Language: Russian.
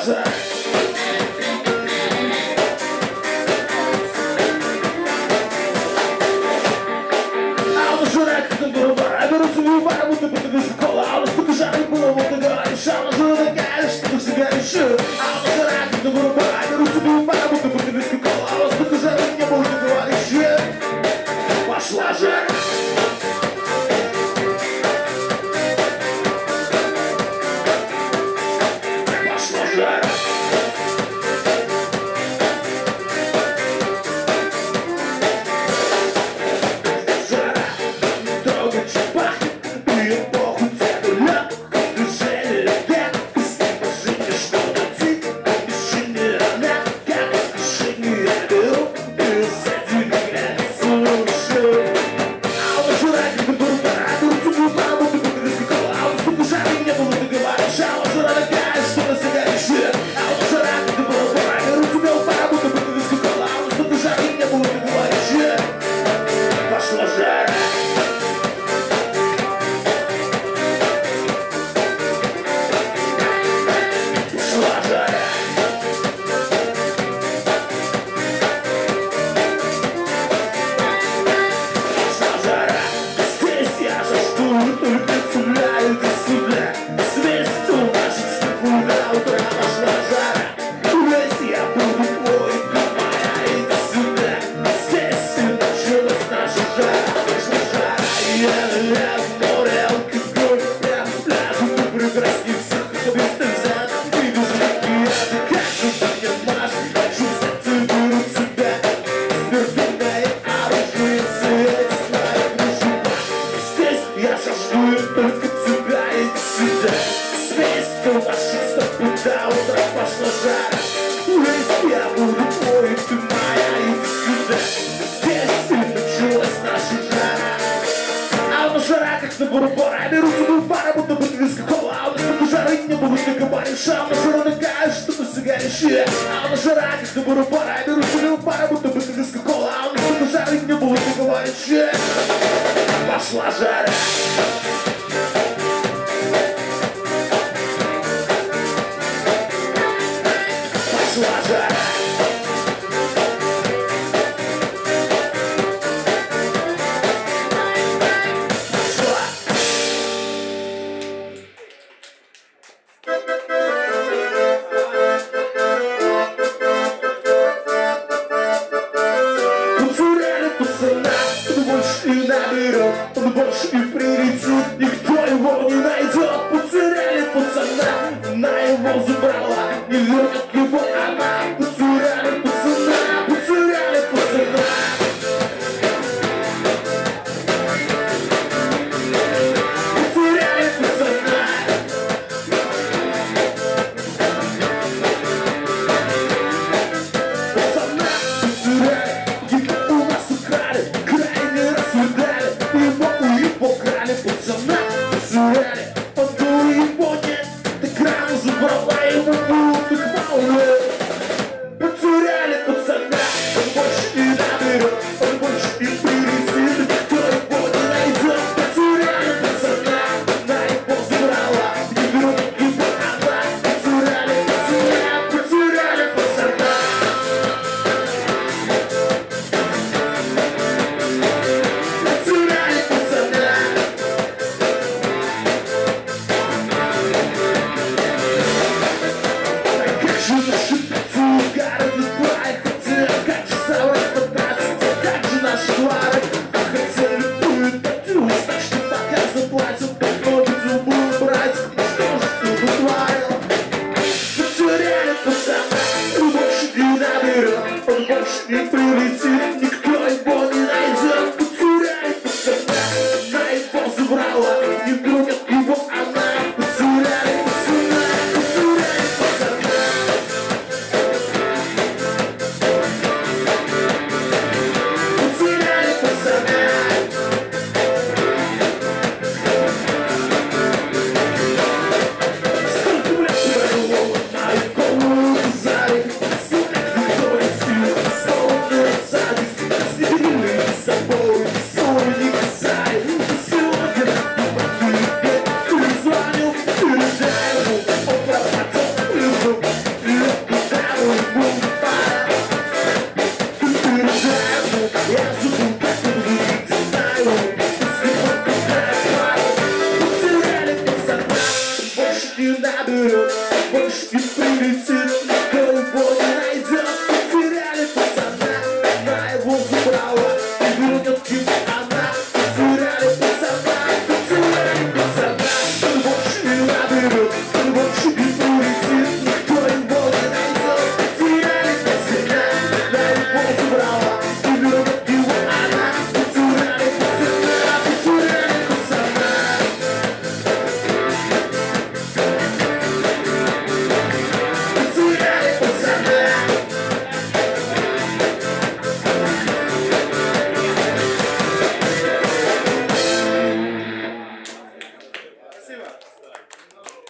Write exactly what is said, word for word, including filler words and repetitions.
ложа. А он жрак, как на барабар, а беру свою пару, будто бы ты высокола. А у нас только жарко было, вот ты говоришь, а он жрак такая, что ты всегда решил. А он жрак, как на барабар, а беру свою пару, будто бы ты высокола. А у нас только жарко не было, ты говоришь, пошла жара. На барабара, я беру свою пару, будто бы ты вискокола. А у нас только жары не было, ты говоришь, а у нас жара такая, что ты сигаришь. А у нас жара, как на барабара, я беру свою пару, будто бы ты вискокола. А у нас только жары не было, ты говоришь, пошла жара. Пошла жара. Он больше и прилетит, никто его не найдет. Потеряли пацана, она его забрала, не вернет его она. Потеряли пацана, потеряли пацана. Потеряли пацана. Пацана потеряли, его у нас украли, крайне рассудали. Его крали, пацана потеряли, подули его нет. Ты кран забрала, ему было так мало. не наберет больше не прилетит.